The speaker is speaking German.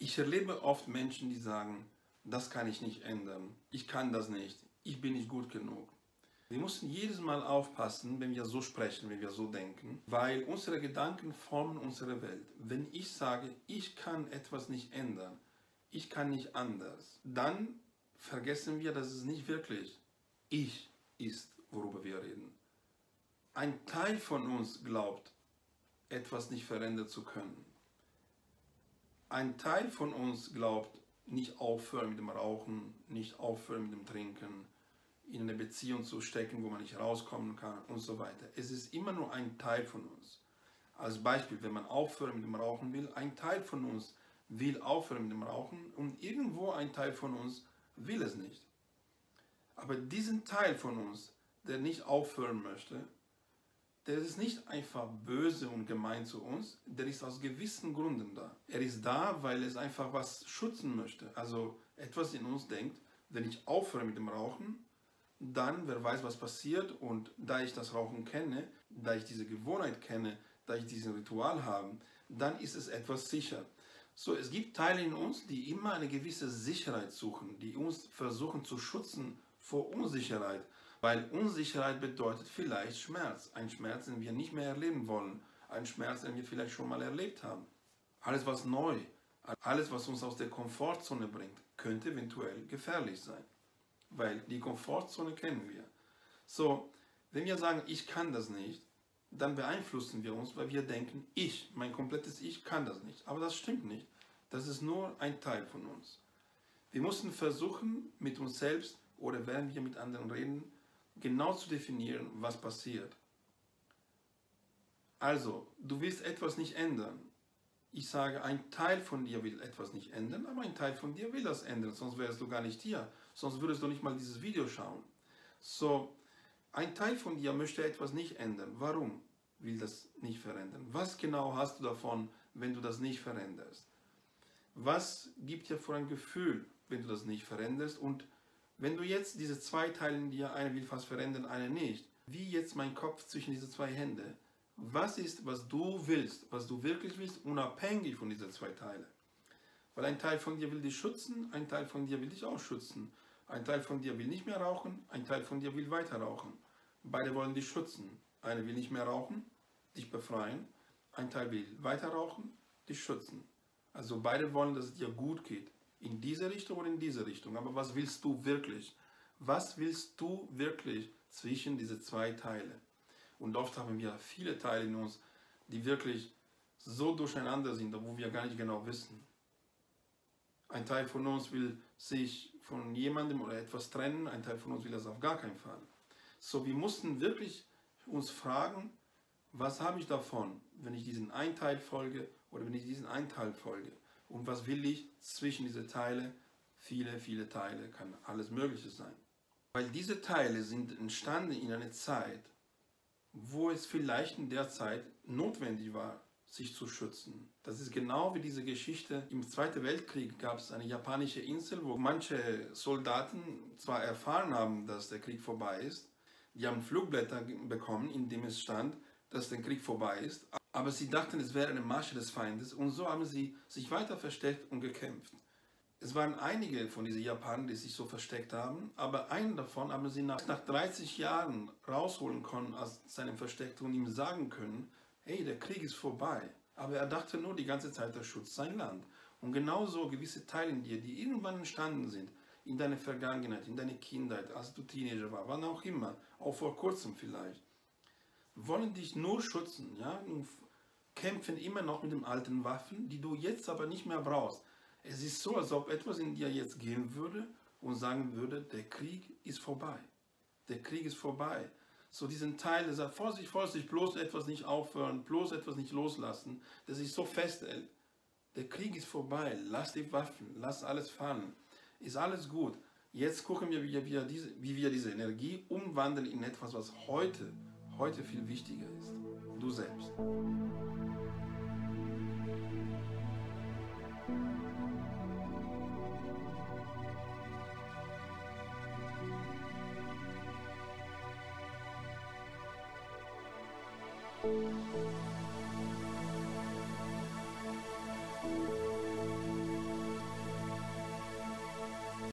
Ich erlebe oft Menschen, die sagen, das kann ich nicht ändern, ich kann das nicht, ich bin nicht gut genug. Wir müssen jedes Mal aufpassen, wenn wir so sprechen, wenn wir so denken, weil unsere Gedanken formen unsere Welt. Wenn ich sage, ich kann etwas nicht ändern, ich kann nicht anders, dann vergessen wir, dass es nicht wirklich ich ist, worüber wir reden. Ein Teil von uns glaubt, etwas nicht verändern zu können. Ein Teil von uns glaubt, nicht aufhören mit dem Rauchen, nicht aufhören mit dem Trinken, in eine Beziehung zu stecken, wo man nicht rauskommen kann und so weiter. Es ist immer nur ein Teil von uns. Als Beispiel, wenn man aufhören mit dem Rauchen will, ein Teil von uns will aufhören mit dem Rauchen und irgendwo ein Teil von uns will es nicht. Aber diesen Teil von uns, der nicht aufhören möchte, der ist nicht einfach böse und gemein zu uns, der ist aus gewissen Gründen da. Er ist da, weil es einfach was schützen möchte. Also etwas in uns denkt, wenn ich aufhöre mit dem Rauchen, dann, wer weiß, was passiert. Und da ich das Rauchen kenne, da ich diese Gewohnheit kenne, da ich diesen Ritual habe, dann ist es etwas sicher. So, es gibt Teile in uns, die immer eine gewisse Sicherheit suchen, die uns versuchen zu schützen vor Unsicherheit. Weil Unsicherheit bedeutet vielleicht Schmerz. Ein Schmerz, den wir nicht mehr erleben wollen. Ein Schmerz, den wir vielleicht schon mal erlebt haben. Alles, was neu, alles, was uns aus der Komfortzone bringt, könnte eventuell gefährlich sein. Weil die Komfortzone kennen wir. So, wenn wir sagen, ich kann das nicht, dann beeinflussen wir uns, weil wir denken, mein komplettes Ich kann das nicht. Aber das stimmt nicht. Das ist nur ein Teil von uns. Wir müssen versuchen, mit uns selbst oder während wir mit anderen reden, genau zu definieren, was passiert. Also, du willst etwas nicht ändern. Ich sage, ein Teil von dir will etwas nicht ändern, aber ein Teil von dir will das ändern, sonst wärst du gar nicht hier. Sonst würdest du nicht mal dieses Video schauen. So, ein Teil von dir möchte etwas nicht ändern. Warum will das nicht verändern? Was genau hast du davon, wenn du das nicht veränderst? Was gibt dir für ein Gefühl, wenn du das nicht veränderst? Und wenn du jetzt diese zwei Teile in dir, eine will was verändern, eine nicht, wie jetzt mein Kopf zwischen diese zwei Hände? Was ist, was du willst, was du wirklich willst, unabhängig von diesen zwei Teilen? Weil ein Teil von dir will dich schützen, ein Teil von dir will dich auch schützen. Ein Teil von dir will nicht mehr rauchen, ein Teil von dir will weiter rauchen. Beide wollen dich schützen. Eine will nicht mehr rauchen, dich befreien. Ein Teil will weiter rauchen, dich schützen. Also beide wollen, dass es dir gut geht. In diese Richtung oder in diese Richtung. Aber was willst du wirklich? Was willst du wirklich zwischen diese zwei Teile? Und oft haben wir viele Teile in uns, die wirklich so durcheinander sind, wo wir gar nicht genau wissen. Ein Teil von uns will sich von jemandem oder etwas trennen, ein Teil von uns will das auf gar keinen Fall. So, wir mussten wirklich uns fragen, was habe ich davon, wenn ich diesen einen Teil folge oder wenn ich diesen einen Teil folge? Und was will ich zwischen diese Teile? Viele, viele Teile, kann alles Mögliche sein. Weil diese Teile sind entstanden in einer Zeit, wo es vielleicht in der Zeit notwendig war, sich zu schützen. Das ist genau wie diese Geschichte. Im Zweiten Weltkrieg gab es eine japanische Insel, wo manche Soldaten zwar erfahren haben, dass der Krieg vorbei ist, die haben Flugblätter bekommen, in dem es stand, dass der Krieg vorbei ist, aber sie dachten, es wäre eine Masche des Feindes und so haben sie sich weiter versteckt und gekämpft. Es waren einige von diesen Japanern, die sich so versteckt haben, aber einen davon haben sie nach 30 Jahren rausholen können aus seinem Versteck und ihm sagen können, hey, der Krieg ist vorbei. Aber er dachte nur die ganze Zeit, er schützt sein Land. Und genauso gewisse Teile in dir, die irgendwann entstanden sind, in deiner Vergangenheit, in deiner Kindheit, als du Teenager warst, wann auch immer, auch vor kurzem vielleicht, wollen dich nur schützen, ja, und kämpfen immer noch mit den alten Waffen, die du jetzt aber nicht mehr brauchst. Es ist so, als ob etwas in dir jetzt gehen würde und sagen würde, der Krieg ist vorbei. Der Krieg ist vorbei. So diesen Teil, der sagt, Vorsicht, Vorsicht, bloß etwas nicht aufhören, bloß etwas nicht loslassen, der sich so festhält. Der Krieg ist vorbei, lass die Waffen, lass alles fallen. Ist alles gut. Jetzt gucken wir, wie wir diese Energie umwandeln in etwas, was heute viel wichtiger ist. Du selbst.